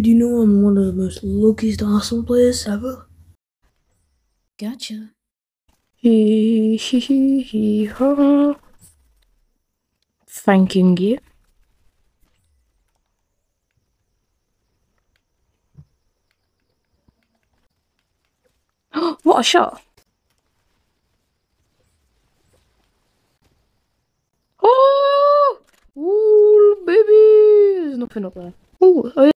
Did you know I'm one of the most luckiest awesome players ever? Gotcha. Hee hee hee hee ha. Thanking you. What a shot! Oh! Ooh, baby! There's nothing up there. Ooh, oh yeah.